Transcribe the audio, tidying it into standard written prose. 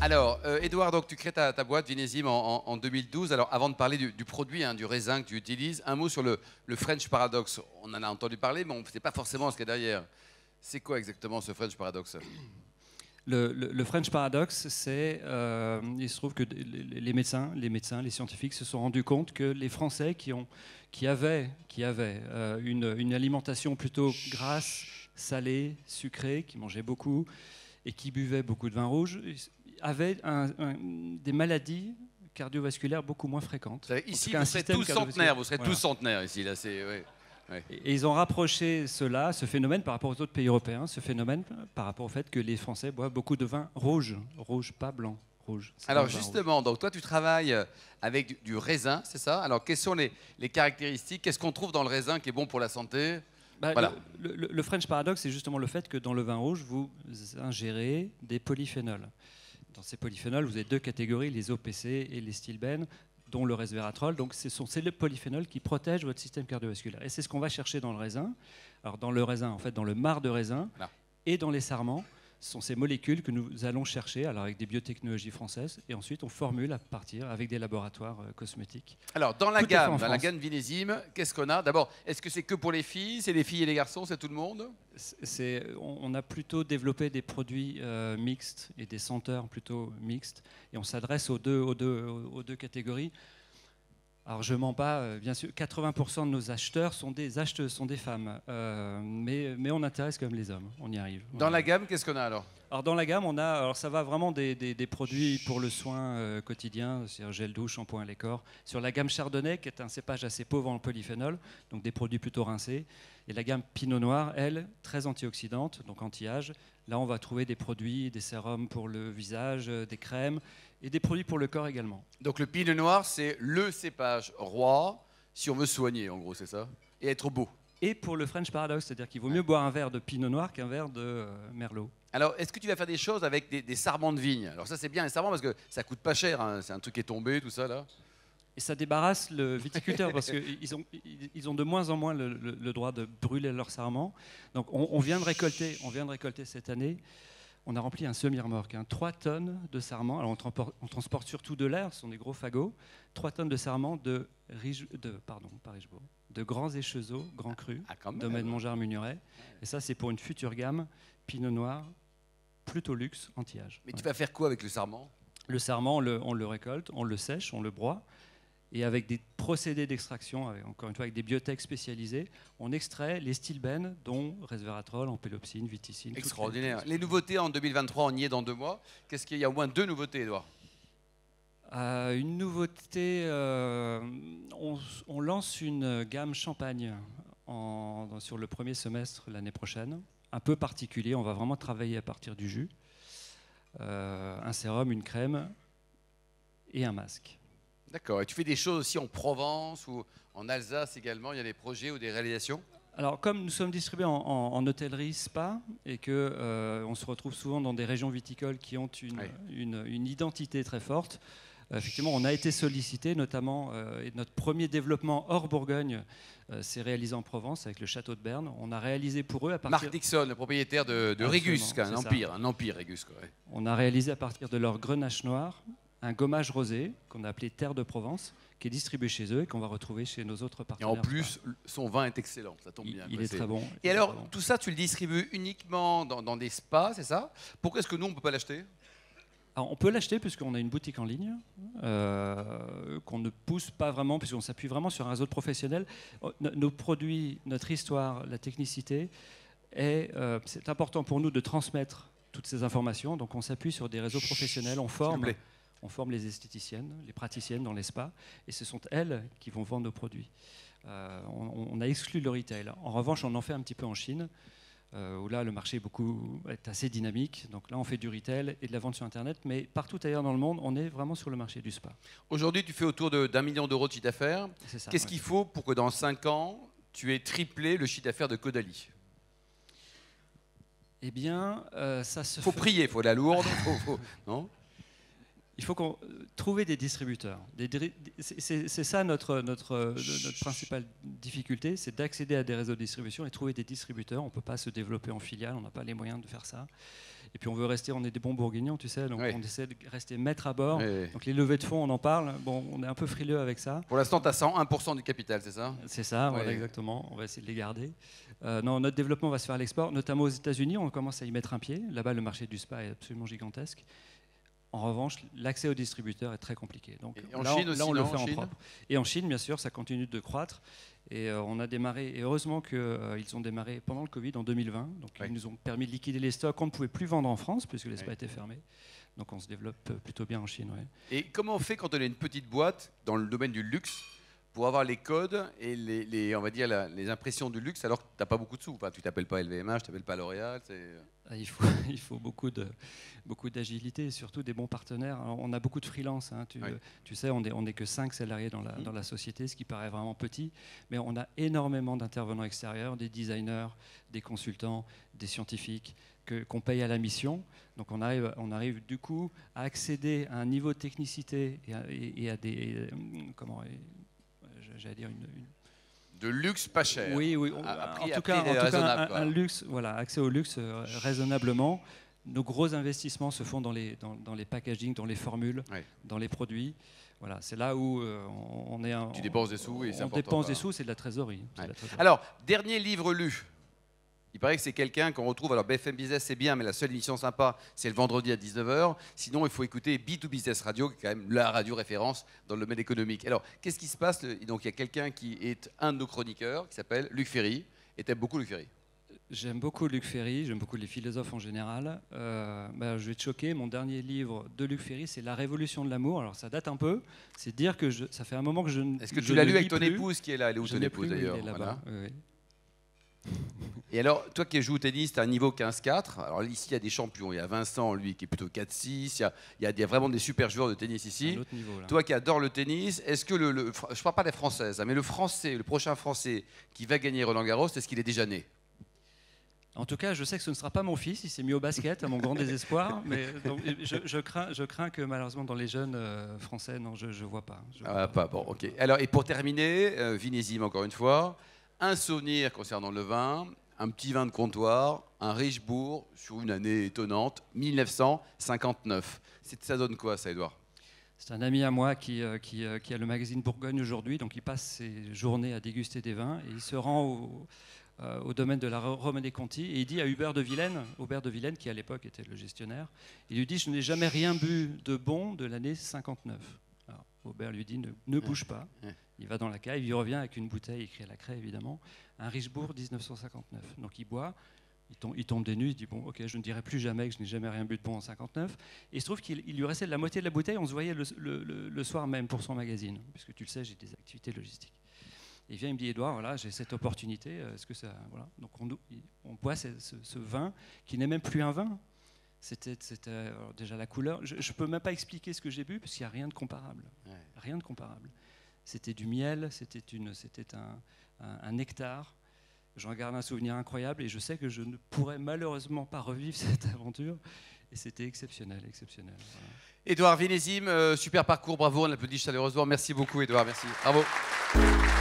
Alors, Édouard, donc tu crées ta boîte Vinésime en 2012. Alors, avant de parler du produit, hein, du raisin que tu utilises, un mot sur le French Paradox. On en a entendu parler, mais on ne sait pas forcément ce qu'il y a derrière. C'est quoi exactement ce French Paradox? Le French Paradox, c'est, il se trouve que les médecins, les scientifiques se sont rendus compte que les Français qui avaient une alimentation plutôt grasse, salée, sucrée, qui mangeaient beaucoup et qui buvaient beaucoup de vin rouge, avaient des maladies cardiovasculaires beaucoup moins fréquentes. Ici, vous serez tous centenaires, tous centenaires ici. Là, ouais. Et ils ont rapproché ce phénomène par rapport aux autres pays européens, ce phénomène par rapport au fait que les Français boivent beaucoup de vin rouge, pas blanc, rouge. Alors justement, donc toi tu travailles avec du raisin, c'est ça? Alors quelles sont les caractéristiques? Qu'est-ce qu'on trouve dans le raisin qui est bon pour la santé? Voilà. Le French Paradox, c'est justement le fait que dans le vin rouge, vous ingérez des polyphénols. Dans ces polyphénols, vous avez deux catégories, les OPC et les stilbènes, dont le resveratrol. Donc, c'est le polyphénol qui protège votre système cardiovasculaire. Et c'est ce qu'on va chercher dans le raisin. Alors, dans le raisin, en fait, dans le marc de raisin et dans les sarments, ce sont ces molécules que nous allons chercher, alors avec des biotechnologies françaises, et ensuite on formule à partir avec des laboratoires cosmétiques. Alors, dans la gamme Vinésime, qu'est-ce qu'on a? D'abord, est-ce que c'est que pour les filles? C'est les filles et les garçons? C'est tout le monde? On a plutôt développé des produits mixtes et des senteurs plutôt mixtes, et on s'adresse aux deux catégories. Alors je mens pas, bien sûr, 80% de nos acheteurs sont des femmes, mais on intéresse quand même les hommes, on y arrive. Dans la gamme, qu'est-ce qu'on a alors? Alors dans la gamme, ça va vraiment des produits pour le soin quotidien, c'est-à-dire gel douche, shampoing, les corps. Sur la gamme Chardonnay, qui est un cépage assez pauvre en polyphénol, donc des produits plutôt rincés. Et la gamme Pinot Noir, elle, très antioxydante, donc anti-âge. Là, on va trouver des produits, des sérums pour le visage, des crèmes, et des produits pour le corps également. Donc le Pinot Noir, c'est le cépage roi, si on veut soigner, en gros, c'est ça? Et être beau. Et pour le French Paradox, c'est-à-dire qu'il vaut mieux boire un verre de Pinot Noir qu'un verre de Merlot. Alors, est-ce que tu vas faire des choses avec des sarments de vigne? Alors ça, c'est bien, les sarments, parce que ça coûte pas cher, hein. C'est un truc qui est tombé, tout ça, là. Et ça débarrasse le viticulteur, parce qu'ils ont de moins en moins le droit de brûler leurs sarments. Donc on vient de récolter cette année. On a rempli un semi-remorque, 3 tonnes de sarments. Alors on transporte surtout de l'air, ce sont des gros fagots. 3 tonnes de sarments de Grands Échezeaux, Grands Crus, domaine Montgeard-Mugneret. Et ça, c'est pour une future gamme Pinot Noir, plutôt luxe, anti-âge. Mais tu vas faire quoi avec le sarment? Le sarment, on le récolte, on le sèche, on le broie. Et avec des procédés d'extraction, encore une fois avec des biotech spécialisées, on extrait les stilbènes, dont resveratrol, ampélopsine, viticine. Extraordinaire. Les nouveautés en 2023, on y est dans 2 mois. Qu'est-ce qu'il y a? Au moins 2 nouveautés, Édouard. Une nouveauté, on lance une gamme champagne sur le premier semestre l'année prochaine. Un peu particulier, on va vraiment travailler à partir du jus. Un sérum, une crème et un masque. D'accord. Et tu fais des choses aussi en Provence ou en Alsace également? Il y a des projets ou des réalisations? Alors, comme nous sommes distribués en hôtellerie spa et que on se retrouve souvent dans des régions viticoles qui ont une identité très forte, effectivement, on a été sollicité, notamment, et notre premier développement hors Bourgogne s'est réalisé en Provence avec le château de Berne. On a réalisé pour eux à partir... Marc Dixon, le propriétaire de Régus, un empire Régus. Ouais. On a réalisé à partir de leur grenache noir un gommage rosé qu'on a appelé Terre de Provence, qui est distribué chez eux et qu'on va retrouver chez nos autres partenaires. Et en plus, son vin est excellent, ça tombe bien. Il est très bon. Et alors, tout ça, tu le distribues uniquement dans des spas, c'est ça? Pourquoi est-ce que nous, on ne peut pas l'acheter? Alors, on peut l'acheter puisqu'on a une boutique en ligne, qu'on ne pousse pas vraiment, puisqu'on s'appuie vraiment sur un réseau de professionnels. Nos produits, notre histoire, la technicité, c'est important pour nous de transmettre toutes ces informations. Donc on s'appuie sur des réseaux professionnels, on forme les esthéticiennes, les praticiennes dans les spas, et ce sont elles qui vont vendre nos produits. On a exclu le retail. En revanche, on en fait un petit peu en Chine, où là, le marché est assez dynamique. Donc là, on fait du retail et de la vente sur Internet, mais partout ailleurs dans le monde, on est vraiment sur le marché du spa. Aujourd'hui, tu fais autour d'1 million d'euros de chiffre d'affaires. Qu'est-ce qu'il faut pour que dans 5 ans, tu aies triplé le chiffre d'affaires de Caudalie? Eh bien, ça se faut prier, il faut la Lourde, non? Il faut trouver des distributeurs. C'est ça notre principale difficulté, c'est d'accéder à des réseaux de distribution et trouver des distributeurs. On ne peut pas se développer en filiale, on n'a pas les moyens de faire ça. Et puis on est des bons bourguignons, tu sais, donc on essaie de rester maître à bord. Donc les levées de fonds, on en parle. Bon, on est un peu frileux avec ça. Pour l'instant, tu as 101% du capital, c'est ça? C'est ça, voilà, exactement. On va essayer de les garder. Non, notre développement va se faire à l'export, notamment aux États-Unis. On commence à y mettre un pied. Là-bas, le marché du spa est absolument gigantesque. En revanche, l'accès aux distributeurs est très compliqué. Donc et en Chine aussi, on le fait en propre. Et en Chine, bien sûr, ça continue de croître. Et on a démarré, et heureusement qu'ils ont démarré pendant le Covid en 2020. Donc ils nous ont permis de liquider les stocks qu'on ne pouvait plus vendre en France, puisque les spas étaient fermés. Donc on se développe plutôt bien en Chine. Et comment on fait quand on est une petite boîte dans le domaine du luxe pour avoir les codes et on va dire les impressions du luxe alors que tu n'as pas beaucoup de sous? Enfin, tu t'appelles pas LVMH, tu t'appelles pas L'Oréal. Il faut beaucoup d'agilité et surtout des bons partenaires. Alors, on a beaucoup de freelance. Hein, tu sais, on n'est que 5 salariés dans la société, ce qui paraît vraiment petit. Mais on a énormément d'intervenants extérieurs, des designers, des consultants, des scientifiques qu'on paye à la mission. Donc on arrive du coup à accéder à un niveau de technicité et à des... j'allais dire de luxe pas cher. Oui. En tout cas, un luxe, voilà, accès au luxe raisonnablement. Nos gros investissements se font dans les packaging, dans les formules, dans les produits. Voilà, c'est là où on est. Tu dépenses des sous et c'est important. On dépense des sous, c'est de la trésorerie. Alors, dernier livre lu. Il paraît que c'est quelqu'un qu'on retrouve. Alors, BFM Business, c'est bien, mais la seule émission sympa, c'est le vendredi à 19h. Sinon, il faut écouter B2Business Radio, qui est quand même la radio référence dans le domaine économique. Alors, qu'est-ce qui se passe? Donc, il y a quelqu'un qui est un de nos chroniqueurs, qui s'appelle Luc Ferry. Et tu aimes beaucoup Luc Ferry? J'aime beaucoup Luc Ferry, j'aime beaucoup les philosophes en général. Je vais te choquer, mon dernier livre de Luc Ferry, c'est La Révolution de l'amour. Alors, ça date un peu. C'est dire que ça fait un moment que je ne. Est-ce que tu l'as lu avec ton épouse qui est là? Elle est où ton épouse d'ailleurs? Voilà. Oui. Et alors, toi qui joues au tennis, tu as un niveau 15-4. Alors ici, il y a des champions. Il y a Vincent, lui, qui est plutôt 4-6. Il y a vraiment des super joueurs de tennis ici. Niveau, toi qui adores le tennis, est-ce que je ne parle pas des Françaises, mais le prochain Français qui va gagner Roland-Garros, est-ce qu'il est déjà né? En tout cas, je sais que ce ne sera pas mon fils. Il s'est mis au basket, à mon grand désespoir. Mais donc, je crains que malheureusement dans les jeunes français, non, je ne vois pas. Pas bon, ok. Alors, et pour terminer, Vinésime encore une fois. Un souvenir concernant le vin, un petit vin de comptoir, un Richebourg sur une année étonnante, 1959. Ça donne quoi, ça, Édouard? C'est un ami à moi qui a le magazine Bourgogne aujourd'hui, donc il passe ses journées à déguster des vins et il se rend au domaine de la Romanée-Conti et il dit à Hubert de Villaine, qui à l'époque était le gestionnaire, il lui dit: je n'ai jamais rien bu de bon de l'année 59. Alors, Hubert lui dit: ne bouge pas. Il va dans la cave, il revient avec une bouteille écrite à la craie, évidemment, un Richebourg 1959. Donc il boit, il tombe des nues, il dit: bon, ok, je ne dirai plus jamais que je n'ai jamais rien bu de bon en 59. Et il se trouve qu'il lui restait la moitié de la bouteille, on se voyait le soir même pour son magazine, puisque tu le sais, j'ai des activités logistiques. Et il vient, il me dit: Édouard, voilà, j'ai cette opportunité, est-ce que ça... Voilà. Donc on boit ce vin qui n'est même plus un vin. C'était déjà la couleur. Je ne peux même pas expliquer ce que j'ai bu, parce qu'il n'y a rien de comparable. Rien de comparable. C'était du miel, c'était un nectar. J'en garde un souvenir incroyable et je sais que je ne pourrais malheureusement pas revivre cette aventure. Et c'était exceptionnel. Voilà. Édouard Vinésime, super parcours, bravo, on l'applaudit chaleureusement. Merci beaucoup, Édouard, merci. Bravo.